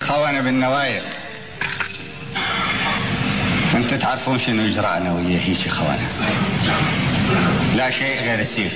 خونة بالنوايا. انتوا تعرفون شنو اجراءنا ويا هيك خونة، لا شيء غير السيف.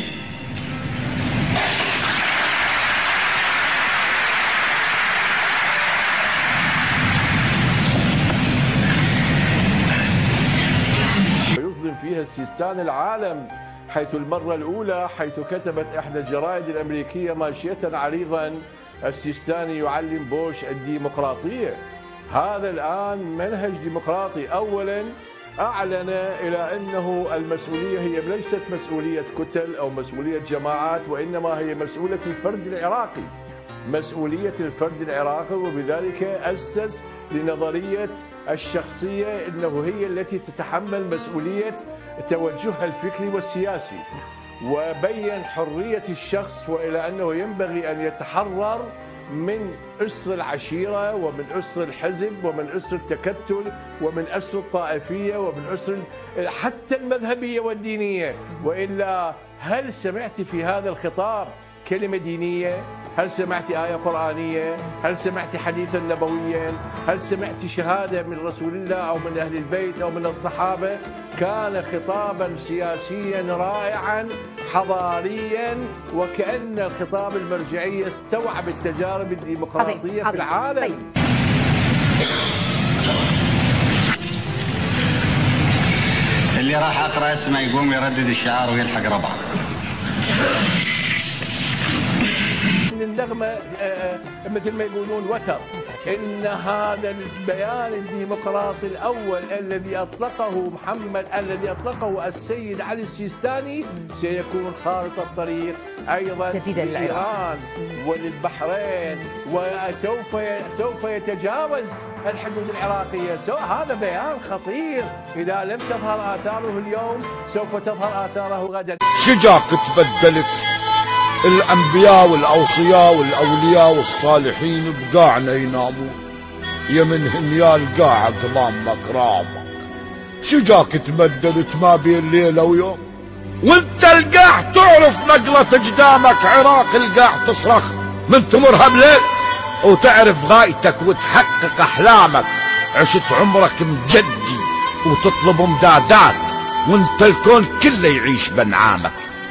يظلم فيها السيستان العالم، حيث المرة الأولى حيث كتبت إحدى الجرائد الأمريكية ماشية عريضا: السيستاني يعلم بوش الديمقراطية. هذا الآن منهج ديمقراطي. أولا أعلن إلى أنه المسؤولية هي ليست مسؤولية كتل أو مسؤولية جماعات، وإنما هي مسؤولية الفرد العراقي، مسؤولية الفرد العراقي، وبذلك أسس لنظرية الشخصية أنه هي التي تتحمل مسؤولية توجهها الفكري والسياسي، وبين حرية الشخص وإلى أنه ينبغي أن يتحرر من أسر العشيرة ومن أسر الحزب ومن أسر التكتل ومن أسر الطائفية ومن أسر حتى المذهبية والدينية. وإلا هل سمعت في هذا الخطاب كلمة دينية؟ هل سمعت آية قرآنية؟ هل سمعت حديثا نبويا؟ هل سمعت شهادة من رسول الله أو من أهل البيت أو من الصحابة؟ كان خطابا سياسيا رائعا حضاريا، وكأن الخطاب المرجعي استوعب التجارب الديمقراطية في العالم. اللي راح أقرأ اسمه يقوم يردد الشعار ويلحق ربعه. النغمة مثل ما يقولون وتر. إن هذا البيان الديمقراطي الأول الذي أطلقه الذي أطلقه السيد علي السيستاني سيكون خارطة الطريق أيضا لإيران وللبحرين، وسوف يتجاوز الحدود العراقية. هذا بيان خطير، إذا لم تظهر آثاره اليوم سوف تظهر آثاره غدا. شجاك تبدلت الأنبياء والأوصياء والأولياء والصالحين بقاعنا ينامون، يمنهم يا القاع قضامك رامك. شجاك تبدلت ما بين ليلة ويوم، وانت القاع تعرف نقلة قدامك عراق القاع تصرخ من تمرها بليل، وتعرف غايتك وتحقق أحلامك. عشت عمرك مجدي وتطلب امدادات، وانت الكون كله يعيش بنعامك.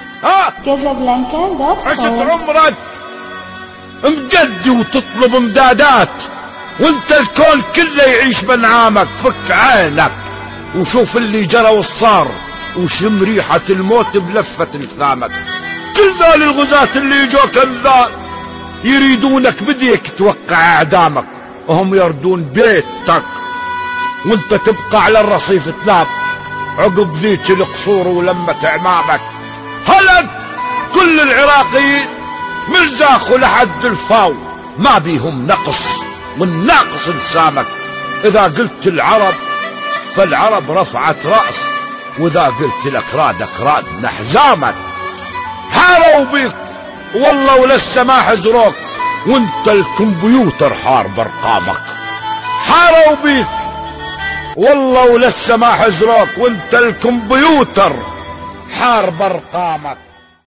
عشت عمرك مجدي وتطلب امدادات، وانت الكون كله يعيش بنعامك. فك عينك وشوف اللي جرى والصار، وشم ريحة الموت بلفة لثامك. كل ذول الغزاة اللي يجوك انذار يريدونك بديك توقع اعدامك، وهم يردون بيتك وانت تبقى على الرصيف تنام عقب ذيك القصور ولمة عمامك. هلك كل العراقيين من زاخوا لحد الفاو، ما بيهم نقص، والناقص انسامك. اذا قلت العرب فالعرب رفعت رأس، واذا قلت الاكراد اكراد حزامك. حاروا بيك والله ولسه ما حزروك، وانت الكمبيوتر حار بارقامك. حاروا بيك والله ولسه ما حزروك، وانت الكمبيوتر حار بارقامك.